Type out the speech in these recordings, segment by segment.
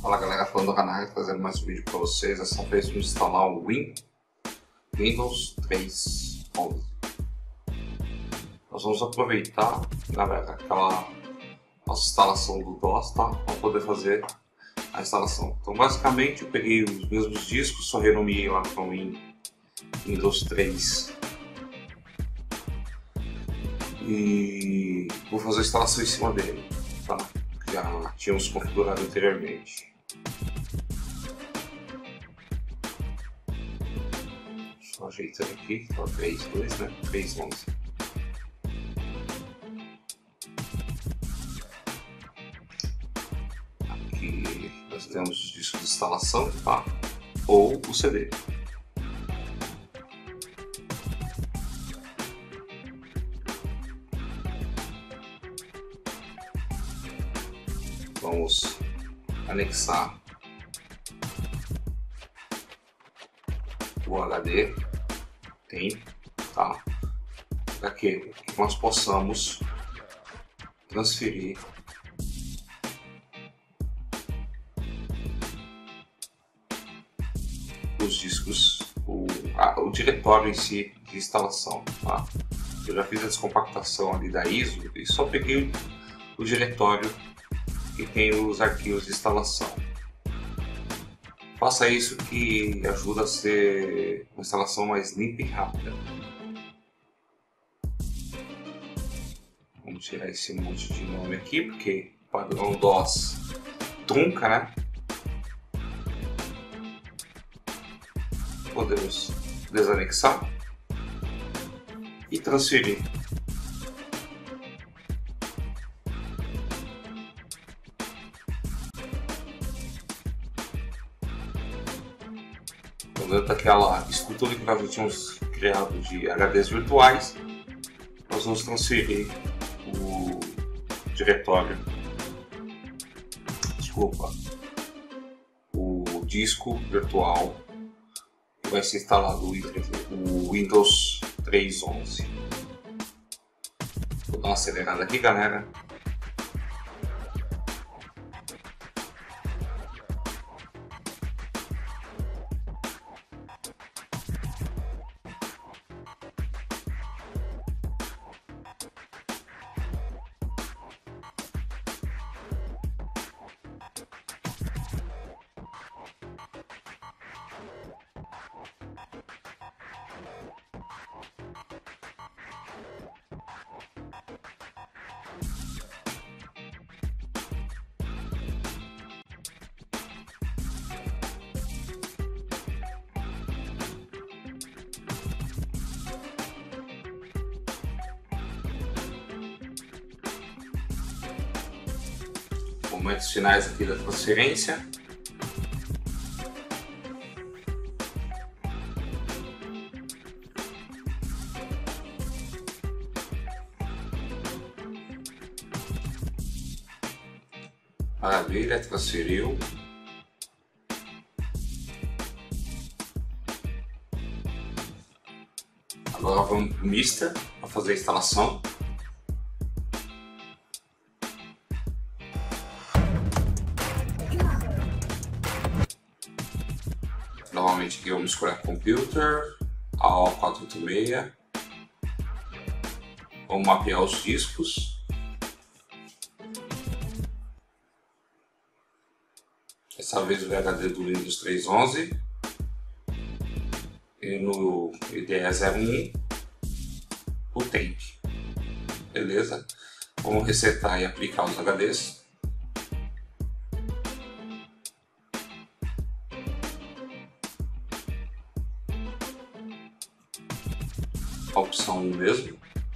Fala galera, falando do canal, trazendo mais um vídeo para vocês. Dessa vez vamos instalar o Windows 3.11. Nós vamos aproveitar, galera, aquela nossa instalação do DOS, tá? Para poder fazer a instalação. Então basicamente eu peguei os mesmos discos, só renomeei lá para o Windows 3 e vou fazer a instalação em cima dele, tá? Já tínhamos configurado anteriormente. Só ajeitando aqui, tá 3.2, né? 3.11. Aqui nós temos os discos de instalação, tá? Ou o CD. Vamos anexar o HD, tá? Para que nós possamos transferir os discos, o diretório em si de instalação, tá? Eu já fiz a descompactação ali da ISO e só peguei o diretório que tem os arquivos de instalação. Faça isso que ajuda a ser uma instalação mais limpa e rápida. Vamos tirar esse monte de nome aqui, porque o padrão DOS trunca, né? Podemos desanexar e transferir. Dentro daquela estrutura que nós já tínhamos criado de HDs virtuais, nós vamos transferir o diretório, o disco virtual que vai ser instalado o Windows 3.11. Vou dar uma acelerada aqui, galera. Momentos finais aqui da transferência. Maravilha, transferiu. Agora vamos para o Mister para fazer a instalação. Novamente aqui vamos escolher Computer, AO486. Vamos mapear os discos. Dessa vez o HD do Windows 3.11. E no IDE01 o tape. Beleza? Vamos resetar e aplicar os HDs. A opção 1 mesmo.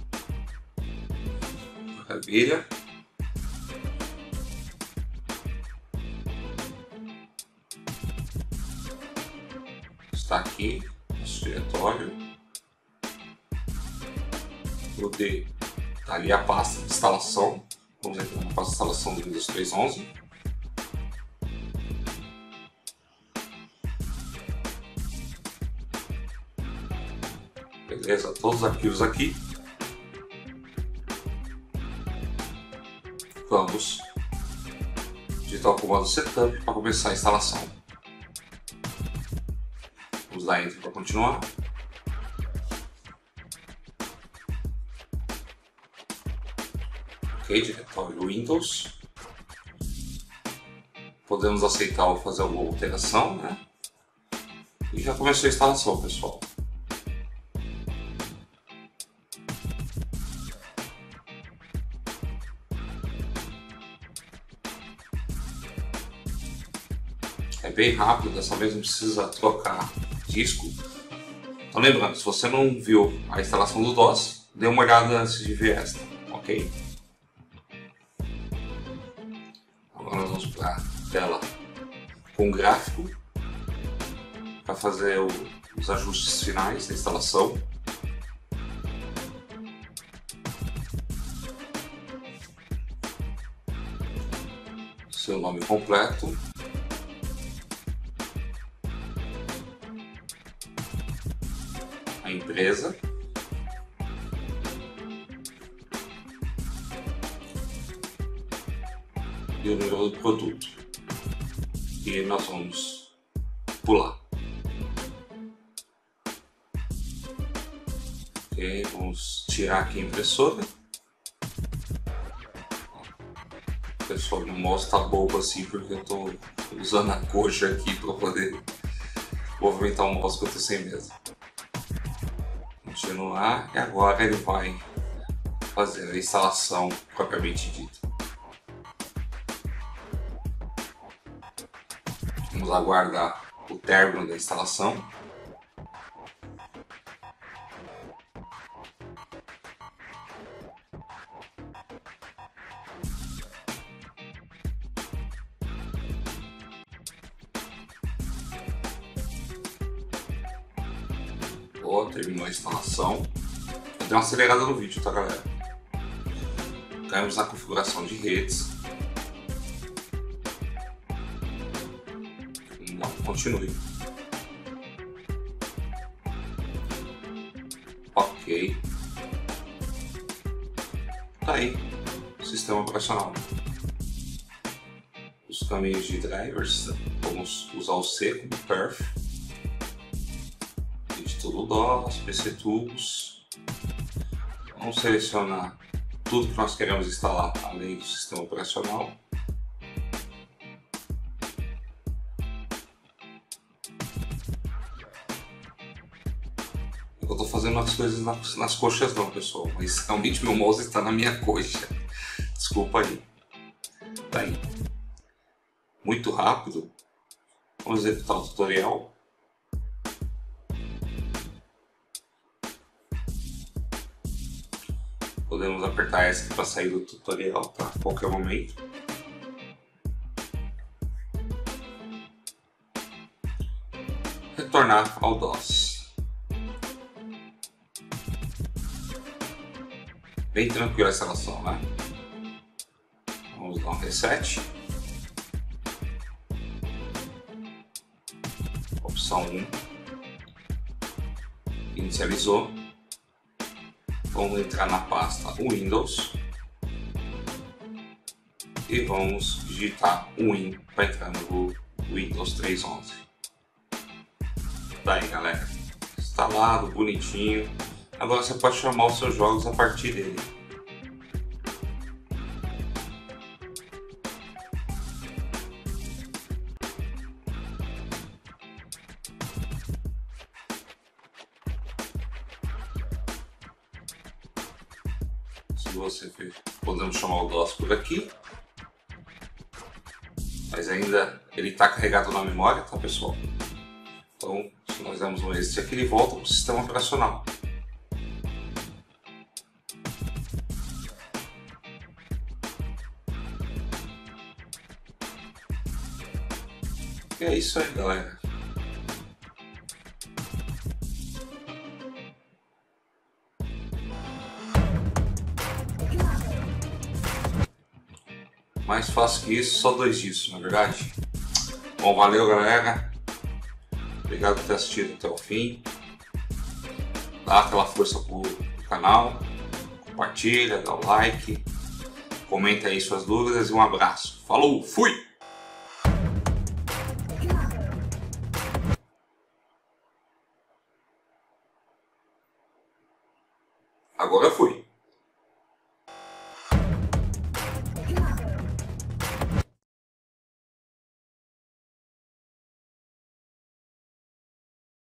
Maravilha. Está aqui nosso diretório. O D está ali a pasta de instalação. Vamos entrar na pasta de instalação do Windows 3.11. Beleza, todos os arquivos aqui. Vamos digitar o comando setup para começar a instalação. Vamos dar enter para continuar. Ok, diretório Windows. Podemos aceitar ou fazer alguma alteração, né? E já começou a instalação, pessoal. É bem rápido, dessa vez não precisa trocar disco. Então lembrando, se você não viu a instalação do DOS, dê uma olhada antes de ver esta, ok? Agora nós vamos para a tela com gráfico para fazer os ajustes finais da instalação. Seu nome completo. A empresa. E o número do produto. E nós vamos pular. Ok, vamos tirar aqui a impressora. Pessoal, meu mouse tá bobo assim porque eu tô usando a coxa aqui para poder movimentar o mouse que eu tô sem mesa. Continuar, e agora ele vai fazer a instalação propriamente dita. Vamos aguardar o término da instalação. Terminou a instalação. Eu dei uma acelerada no vídeo, tá, galera? Caímos na configuração de redes. Não, continue. Ok. Tá aí. Sistema operacional. Os caminhos de drivers. Vamos usar o C como perf. Tudo DOS, PC Tools. Vamos selecionar tudo que nós queremos instalar além do sistema operacional. Eu estou fazendo as coisas nas coxas não, pessoal, mas realmente meu mouse está na minha coxa. Desculpa aí. Tá aí. Muito rápido. Vamos executar o tutorial. Podemos apertar essa para sair do tutorial, tá? A qualquer momento. Retornar ao DOS. Bem tranquila a instalação, né? Vamos dar um reset. Opção 1. Inicializou. Vamos entrar na pasta Windows e vamos digitar Win para entrar no Windows 3.11. Daí, galera, instalado, bonitinho. Agora você pode chamar os seus jogos a partir dele. Se você fez, podemos chamar o DOS por aqui, mas ainda ele está carregado na memória, tá, pessoal? Então, se nós damos um exit aqui, ele volta para o sistema operacional. E é isso aí, galera. Mais fácil que isso, só 2 disso, na verdade. Bom, valeu, galera. Obrigado por ter assistido até o fim. Dá aquela força pro canal. Compartilha, dá o like. Comenta aí suas dúvidas e um abraço. Falou, fui! Agora eu fui.